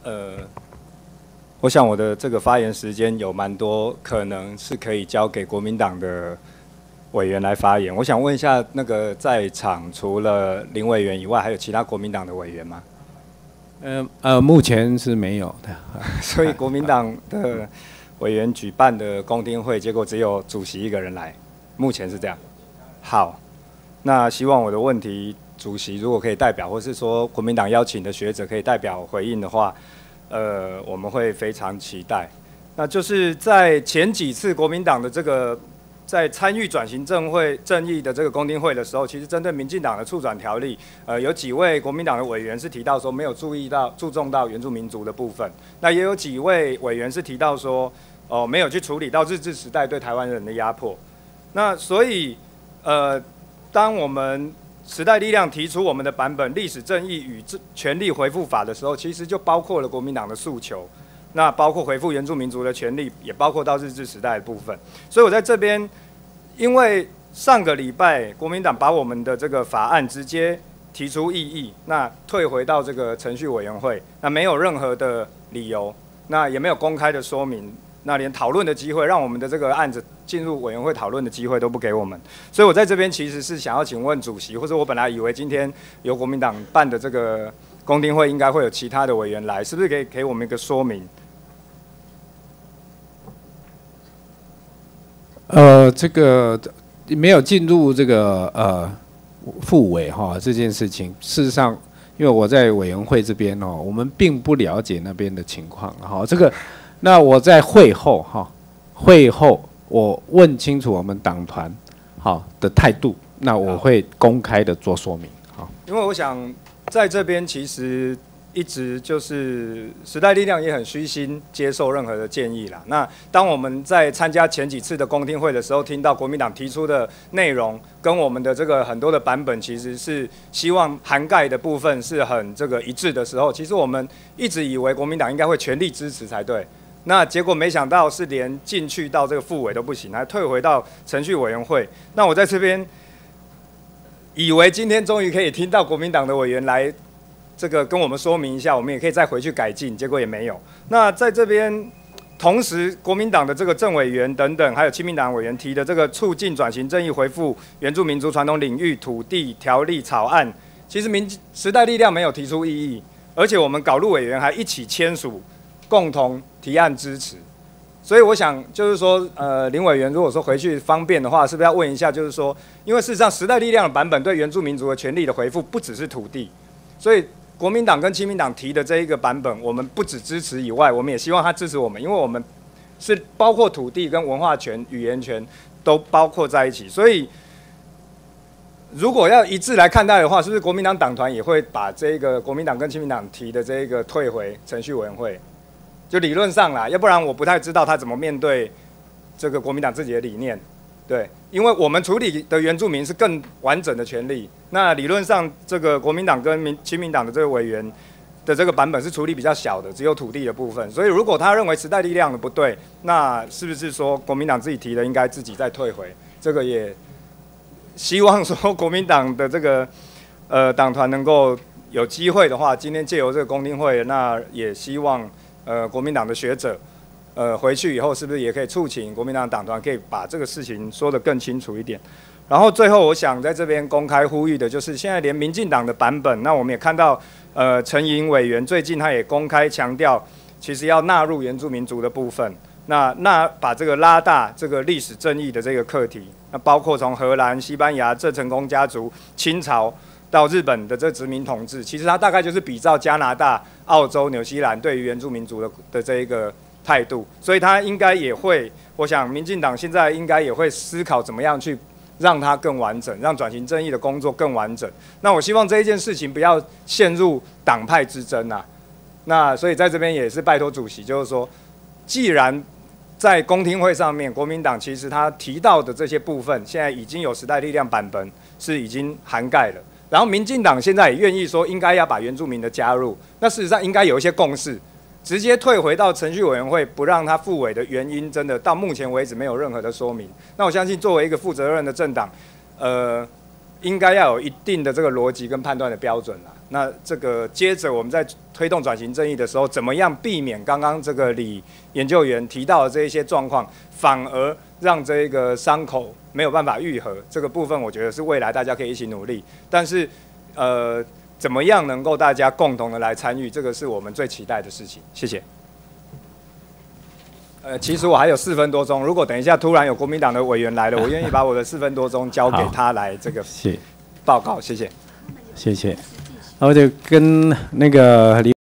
我想我的这个发言时间有蛮多，可能是可以交给国民党的委员来发言。我想问一下，那个在场除了林委员以外，还有其他国民党的委员吗？ 目前是没有的。 所以国民党的委员举办的公听会，结果只有主席一个人来，目前是这样。好，那希望我的问题，主席如果可以代表，或是说国民党邀请的学者可以代表回应的话。我们会非常期待。那就是在前几次国民党的这个在参与转型正义的这个公听会的时候，其实针对民进党的促转条例，有几位国民党的委员是提到说没有注重到原住民族的部分。那也有几位委员是提到说，没有去处理到日治时代对台湾人的压迫。那所以，当我们时代力量提出我们的版本《历史正义与权利回复法》的时候，其实就包括了国民党的诉求，那包括回复原住民族的权利，也包括到日治时代的部分。所以我在这边，因为上个礼拜国民党把我们的这个法案直接提出异议，那退回到这个程序委员会，那没有任何的理由，那也没有公开的说明。那连讨论的机会，让我们的这个案子进入委员会讨论的机会都不给我们，所以我在这边其实是想要请问主席，或者我本来以为今天由国民党办的这个公听会应该会有其他的委员来，是不是可以给我们一个说明？ 这个没有进入这个复委哈这件事情，事实上，因为我在委员会这边哦，我们并不了解那边的情况哈，这个。那我在会后我问清楚我们党团的态度，那我会公开的做说明。好， 因为我想在这边其实一直就是时代力量也很虚心接受任何的建议啦。那当我们在参加前几次的公听会的时候，听到国民党提出的内容跟我们的这个很多的版本，其实是希望涵盖的部分是很这个一致的时候，其实我们一直以为国民党应该会全力支持才对。那结果没想到是连进去到这个复委都不行，还退回到程序委员会。那我在这边以为今天终于可以听到国民党的委员来这个跟我们说明一下，我们也可以再回去改进，结果也没有。那在这边同时，国民党的这个政委员等等，还有亲民党委员提的这个促进转型正义回复原住民族传统领域土地条例草案，其实时代力量没有提出异议，而且我们稿录委员还一起签署。共同提案支持，所以我想就是说，林委员如果说回去方便的话，是不是要问一下？就是说，因为事实上时代力量的版本对原住民族的权利的回复不只是土地，所以国民党跟亲民党提的这一个版本，我们不只支持以外，我们也希望他支持我们，因为我们是包括土地跟文化权、语言权都包括在一起，所以如果要一致来看待的话，是不是国民党党团也会把这个国民党跟亲民党提的这个退回程序委员会？就理论上啦，要不然我不太知道他怎么面对这个国民党自己的理念，对，因为我们处理的原住民是更完整的权利，那理论上这个国民党跟亲民党的这个委员的这个版本是处理比较小的，只有土地的部分，所以如果他认为时代力量的不对，那是不是说国民党自己提的应该自己再退回？这个也希望说国民党的这个党团能够有机会的话，今天借由这个公听会，那也希望。国民党的学者，回去以后是不是也可以促请国民党党团可以把这个事情说得更清楚一点？然后最后我想在这边公开呼吁的就是，现在连民进党的版本，那我们也看到，陈莹委员最近他也公开强调，其实要纳入原住民族的部分，那把这个拉大这个历史正义的这个课题，那包括从荷兰、西班牙、郑成功家族、清朝。到日本的这殖民统治，其实它大概就是比照加拿大、澳洲、纽西兰对于原住民族的这一个态度，所以它应该也会，我想民进党现在应该也会思考怎么样去让它更完整，让转型正义的工作更完整。那我希望这一件事情不要陷入党派之争啊。那所以在这边也是拜托主席，就是说，既然在公听会上面，国民党其实他提到的这些部分，现在已经有时代力量版本是已经涵盖了。然后民进党现在也愿意说应该要把原住民的加入，那事实上应该有一些共识，直接退回到程序委员会不让他复委的原因，真的到目前为止没有任何的说明。那我相信作为一个负责任的政党，应该要有一定的这个逻辑跟判断的标准啦。 那这个接着我们在推动转型正义的时候，怎么样避免刚刚这个李研究员提到的这一些状况，反而让这个伤口没有办法愈合？这个部分我觉得是未来大家可以一起努力。但是怎么样能够大家共同的来参与，这个是我们最期待的事情。谢谢。其实我还有4分多钟，如果等一下突然有国民党的委员来了，我愿意把我的4分多钟交给他来这个报告。谢谢。 谢谢。然后就跟那个李